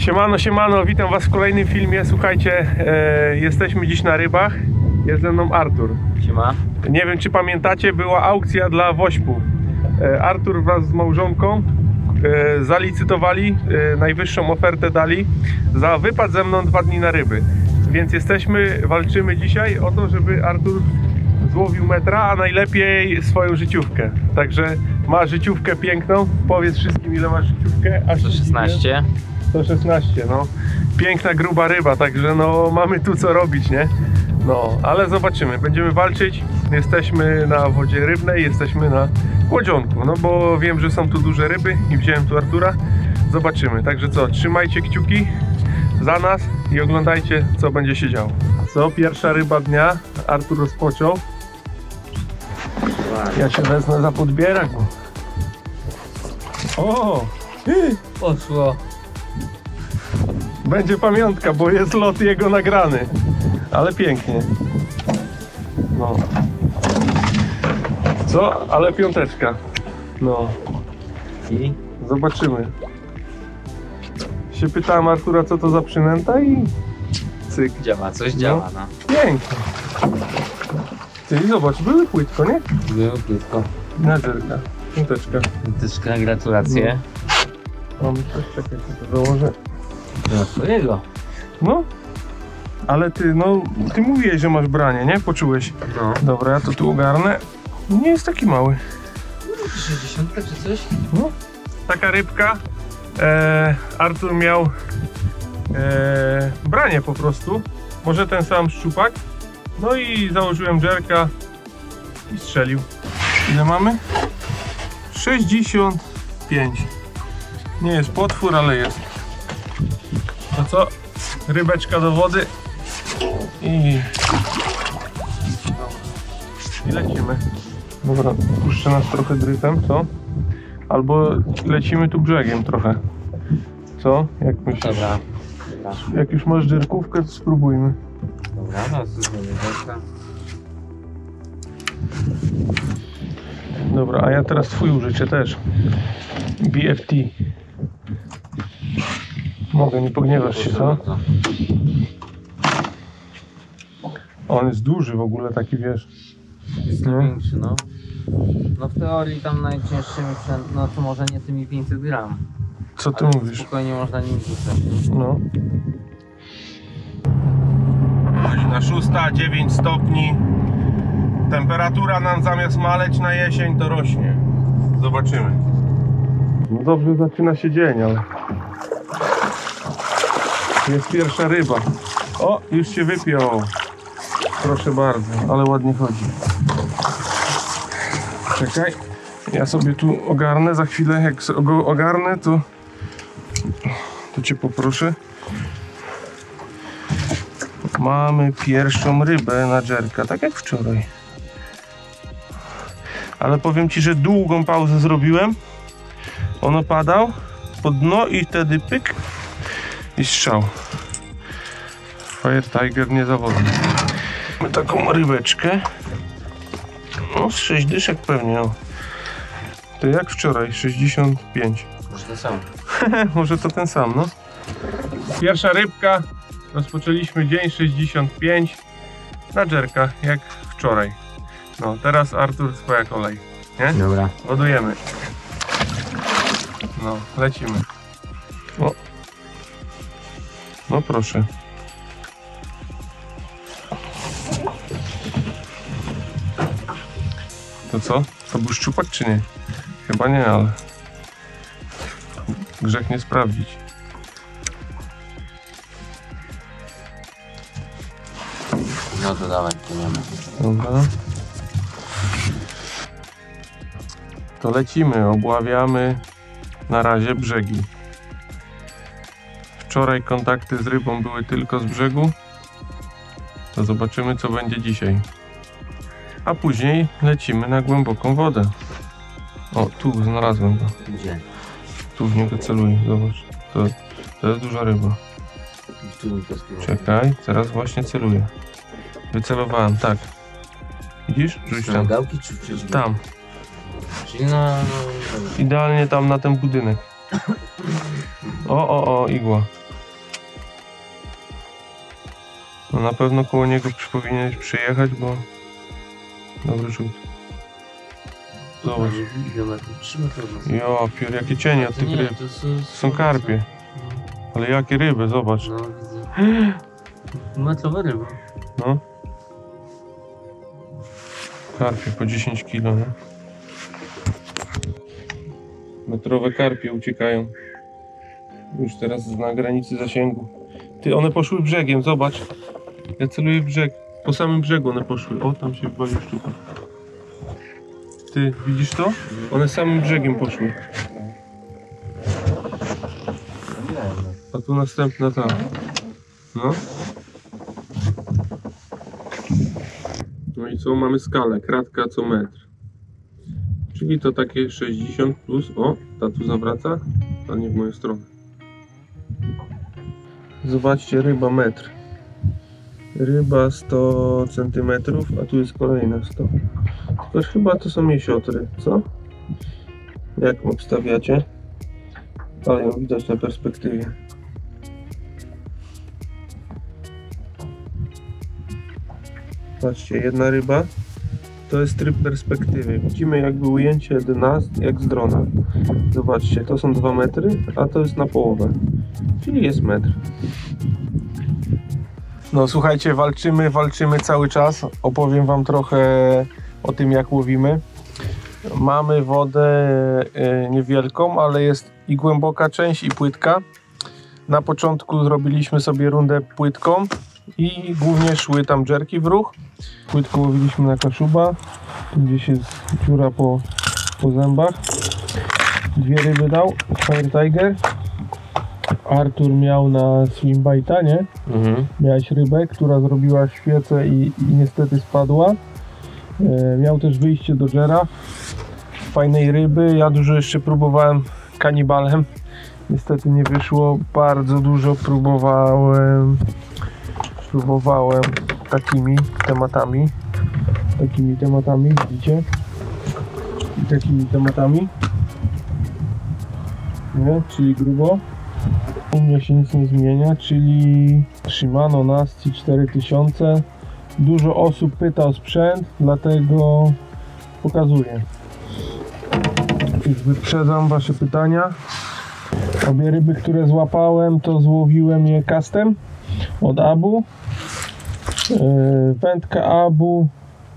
Siemano, siemano, witam was w kolejnym filmie. Słuchajcie, jesteśmy dziś na rybach. Jest ze mną Artur. Siema. Nie wiem, czy pamiętacie, była aukcja dla Wośpu. Artur wraz z małżonką zalicytowali, najwyższą ofertę dali za wypad ze mną 2 dni na ryby. Więc walczymy dzisiaj o to, żeby Artur złowił metra, a najlepiej swoją życiówkę. Także ma życiówkę piękną. Powiedz wszystkim, ile masz życiówkę. 116. 116, no. Piękna, gruba ryba, także no mamy tu co robić, nie? No, ale zobaczymy. Będziemy walczyć. Jesteśmy na wodzie rybnej, jesteśmy na łodzionku, no bo wiem, że są tu duże ryby i wziąłem tu Artura. Zobaczymy. Także co, trzymajcie kciuki za nas i oglądajcie, co będzie się działo. Co, pierwsza ryba dnia. Artur rozpoczął. Ja się wezmę za podbierak. O! Poszło. Będzie pamiątka, bo jest lot jego nagrany. Ale pięknie. No. Co? Ale piąteczka. No. I? Zobaczymy. Się pytałem Artura, co to za przynęta i... cyk. Działa, coś działa, no. Pięknie. Ty, zobacz, były płytko, nie? Było płytko. Nadzerka. Piąteczka. Piąteczka, gratulacje. Mam coś, czekaj, to założę. No, twojego. No. Ale ty, no, ty mówiłeś, że masz branie, nie? Poczułeś? No. Dobra, ja to tu ogarnę. Nie jest taki mały. 60 czy coś? No. Taka rybka. Artur miał branie po prostu. Może ten sam szczupak. No i założyłem dżerka i strzelił. Ile mamy? 65. Nie jest potwór, ale jest. To co? Rybeczka do wody i lecimy. Dobra, puszczę nas trochę dryfem, co? Albo lecimy tu brzegiem trochę. Co? Jak myślisz? Dobra. Jak już masz dżerkówkę, to spróbujmy. Dobra, no zrobimy dżerka. Dobra, a ja teraz twój użycie też. BFT. Mogę, nie pogniewasz się, co? On jest duży w ogóle, taki, wiesz. Jest No. większy, no. No w teorii tam najcięższymi, no to może nie tymi 500 gram. Co ty ale mówisz? spokojnie można nim rzucać. No. Godzina 6, 9 stopni. Temperatura nam zamiast maleć na jesień, to rośnie. Zobaczymy. No dobrze zaczyna się dzień, ale... Jest pierwsza ryba. O, już się wypiął. Proszę bardzo, ale ładnie chodzi. Czekaj. Ja sobie tu ogarnę za chwilę. Jak go ogarnę, to cię poproszę. Mamy pierwszą rybę na dżerka, tak jak wczoraj. Ale powiem ci, że długą pauzę zrobiłem. On opadał pod dno i wtedy pyk i strzał. Fire Tiger niezawodny. Mamy taką rybeczkę. No z 6 dyszek pewnie. O. To jak wczoraj, 65. Może to sam. Może to ten sam, no. Pierwsza rybka. Rozpoczęliśmy dzień 65 na dżerka, jak wczoraj. No, teraz Artur, twoja kolej, nie? Dobra. Ładujemy. No, lecimy. O. No proszę. To co? To był szczupak czy nie? Chyba nie, ale grzech nie sprawdzić. No to dawaj, płyniemy. Dobra. To lecimy, obławiamy na razie brzegi. Wczoraj kontakty z rybą były tylko z brzegu. To zobaczymy, co będzie dzisiaj. A później lecimy na głęboką wodę. O, tu znalazłem go. Gdzie? Tu w niego celuję, zobacz. To jest duża ryba. Czekaj, teraz właśnie celuję. Wycelowałem, tak. Widzisz? Rzuć tam. Gałki czy przeciwko? Tam. Czyli no... Idealnie tam na ten budynek. O, igła. No na pewno koło niego powinieneś przyjechać, bo dobry rzut. Zobacz. Ile metrów? 3 metry. Jo, piór, jakie cienie od tych Nie, ryb. to Są karpie. Ale jakie ryby, zobacz. No widzę. Metrowe ryby. No. Karpie po 10 kg, nie? Metrowe karpie uciekają. Już teraz na granicy zasięgu. Ty, one poszły brzegiem, zobacz. Ja celuję w brzeg. Po samym brzegu one poszły. O, tam się walił sztuka. Ty, widzisz to? One samym brzegiem poszły. A tu następna ta. No. No i co? Mamy skalę. Kratka co metr. Czyli to takie 60 plus. O, ta tu zawraca, a nie w moją stronę. Zobaczcie, ryba metr. Ryba 100 cm, a tu jest kolejna 100. Tylko chyba to są jesiotry, co? Jak obstawiacie? Ale ją widać na perspektywie. Patrzcie, jedna ryba to jest tryb perspektywy. Widzimy jakby ujęcie dna jak z drona. Zobaczcie, to są 2 metry, a to jest na połowę. Czyli jest metr. No słuchajcie, walczymy cały czas. Opowiem wam trochę o tym, jak łowimy. Mamy wodę niewielką, ale jest i głęboka część, i płytka. Na początku zrobiliśmy sobie rundę płytką i głównie szły tam dżerki w ruch. Płytko łowiliśmy na kaszuba, gdzieś jest dziura po zębach. 2 ryby dał Fire Tiger. Artur miał na swimbite'a, nie? Miałeś rybę, która zrobiła świecę i niestety spadła. Miał też wyjście do dżera fajnej ryby. Ja dużo jeszcze próbowałem kanibalem, niestety nie wyszło. Bardzo dużo próbowałem takimi tematami, widzicie? I takimi tematami, nie? Czyli grubo. U mnie się nic nie zmienia, czyli Shimano Nasty 4000. Dużo osób pyta o sprzęt, dlatego pokazuję. Już wyprzedzam wasze pytania. Obie ryby, które złapałem, to złowiłem je castem od Abu. Wędka Abu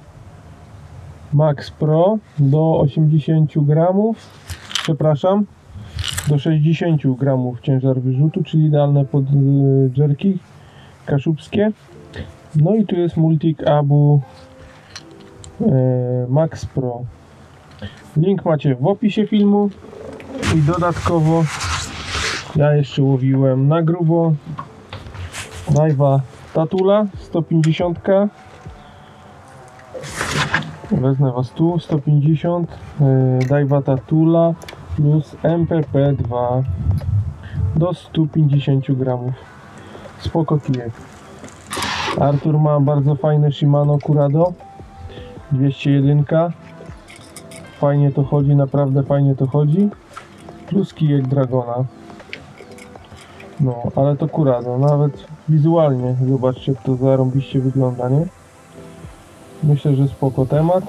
Max Pro do 80 gramów, przepraszam, do 60 gramów ciężar wyrzutu, czyli idealne pod dżerki kaszubskie. No i tu jest Multik Abu Max Pro. Link macie w opisie filmu. I dodatkowo ja jeszcze łowiłem na grubo Daiwa Tatula 150. Wezmę was tu, 150 Daiwa Tatula plus MPP 2 do 150 gramów. Spoko kijek. Artur ma bardzo fajne Shimano Curado 201. Fajnie to chodzi, naprawdę fajnie to chodzi. Plus kijek Dragona. No, ale to Curado, nawet wizualnie zobaczcie, jak to zarąbiście wygląda, nie? Myślę, że spoko temat.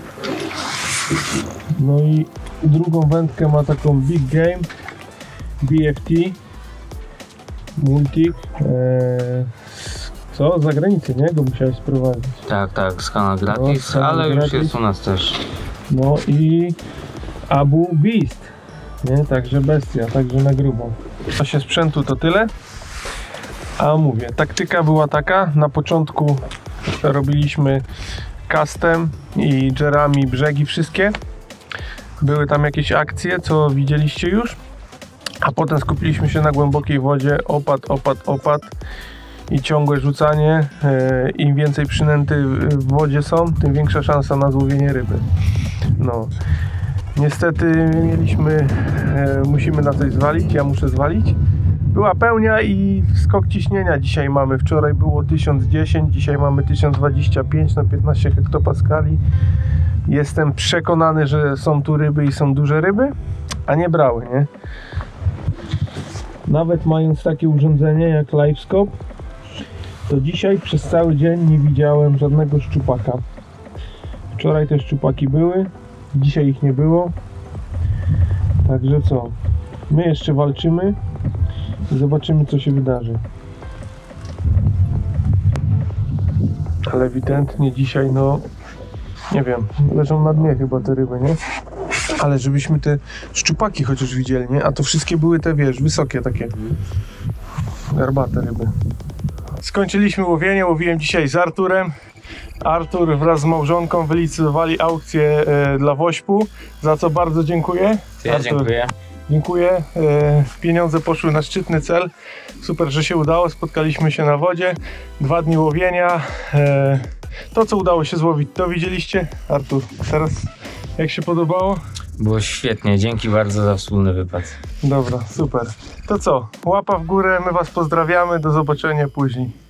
No i drugą wędkę ma taką Big Game BFT Multik. Co? Z zagranicy, nie? Go musiałeś sprowadzić. Tak, skana gratis, No, ale gratis. już jest u nas też. No i Abu Beast, nie? Także bestia, także na grubo. A się sprzętu to tyle. A mówię, taktyka była taka, na początku robiliśmy castem i dżerami brzegi wszystkie. Były tam jakieś akcje, co widzieliście już. A potem skupiliśmy się na głębokiej wodzie, opad i ciągłe rzucanie. Im więcej przynęty w wodzie są, tym większa szansa na złowienie ryby. No, niestety musimy na coś zwalić, ja muszę zwalić. Była pełnia i skok ciśnienia dzisiaj mamy. Wczoraj było 1010, dzisiaj mamy 1025 na 15 hektopaskali. Jestem przekonany, że są tu ryby i są duże ryby, a nie brały, nie? Nawet mając takie urządzenie jak LiveScope, to dzisiaj przez cały dzień nie widziałem żadnego szczupaka. Wczoraj te szczupaki były, dzisiaj ich nie było. Także co? My jeszcze walczymy i zobaczymy, co się wydarzy. Ale ewidentnie dzisiaj, no nie wiem, leżą na dnie chyba te ryby, nie? Ale żebyśmy te szczupaki chociaż widzieli, nie? A to wszystkie były te, wiesz, wysokie takie garbate ryby. Skończyliśmy łowienie, łowiłem dzisiaj z Arturem. Artur wraz z małżonką wylicytowali aukcję dla Wośpu, za co bardzo dziękuję. To ja dziękuję. Dziękuję. Pieniądze poszły na szczytny cel. Super, że się udało. Spotkaliśmy się na wodzie. 2 dni łowienia. To, co udało się złowić, to widzieliście. Artur, teraz jak się podobało? Było świetnie, dzięki bardzo za wspólny wypad. Dobra, super. To co? Łapa w górę, my was pozdrawiamy. Do zobaczenia później.